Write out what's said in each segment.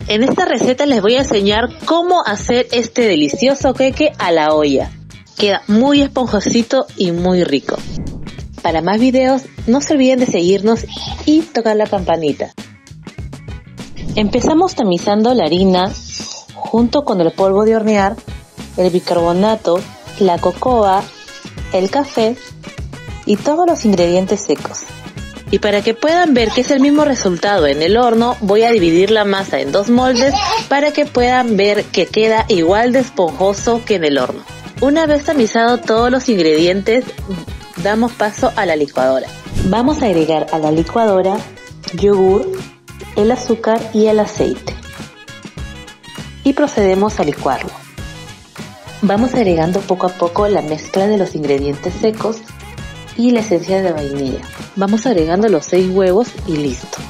En esta receta les voy a enseñar cómo hacer este delicioso queque a la olla. Queda muy esponjosito y muy rico. Para más videos no se olviden de seguirnos y tocar la campanita. Empezamos tamizando la harina junto con el polvo de hornear, el bicarbonato, la cocoa, el café y todos los ingredientes secos. Y para que puedan ver que es el mismo resultado en el horno, voy a dividir la masa en 2 moldes para que puedan ver que queda igual de esponjoso que en el horno. Una vez tamizado todos los ingredientes, damos paso a la licuadora. Vamos a agregar a la licuadora yogur, el azúcar y el aceite. Y procedemos a licuarlo. Vamos agregando poco a poco la mezcla de los ingredientes secos y la esencia de vainilla. Vamos agregando los 6 huevos y listo.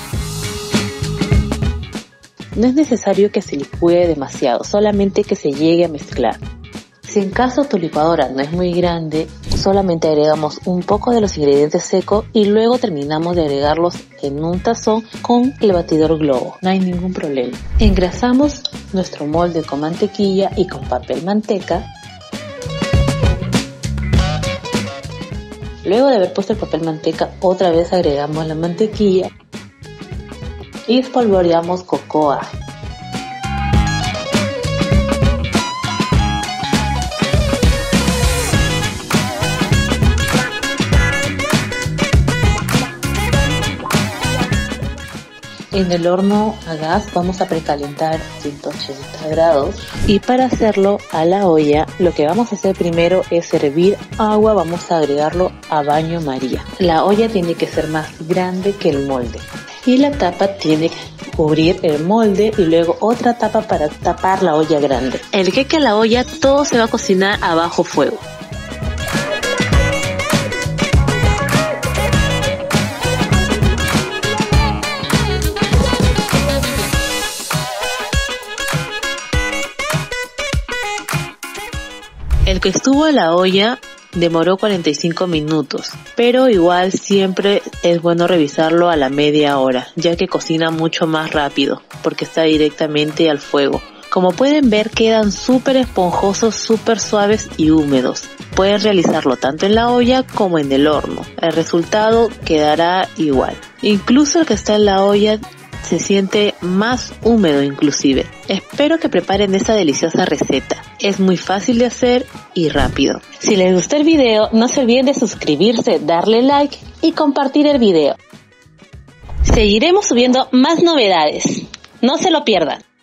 No es necesario que se licúe demasiado, solamente que se llegue a mezclar. Si en caso tu licuadora no es muy grande, solamente agregamos un poco de los ingredientes secos y luego terminamos de agregarlos en un tazón con el batidor globo. No hay ningún problema. Engrasamos nuestro molde con mantequilla y con papel manteca. Luego de haber puesto el papel manteca, otra vez agregamos la mantequilla y espolvoreamos cocoa. En el horno a gas vamos a precalentar 180 grados y para hacerlo a la olla lo que vamos a hacer primero es hervir agua, vamos a agregarlo a baño María. La olla tiene que ser más grande que el molde y la tapa tiene que cubrir el molde y luego otra tapa para tapar la olla grande. El queque a la olla todo se va a cocinar a bajo fuego. El que estuvo a la olla demoró 45 minutos, pero igual siempre es bueno revisarlo a la media hora, ya que cocina mucho más rápido, porque está directamente al fuego. Como pueden ver, quedan súper esponjosos, súper suaves y húmedos. Pueden realizarlo tanto en la olla como en el horno. El resultado quedará igual. Incluso el que está en la olla se siente más húmedo inclusive. Espero que preparen esta deliciosa receta. Es muy fácil de hacer y rápido. Si les gustó el video, no se olviden de suscribirse, darle like y compartir el video. Seguiremos subiendo más novedades. No se lo pierdan.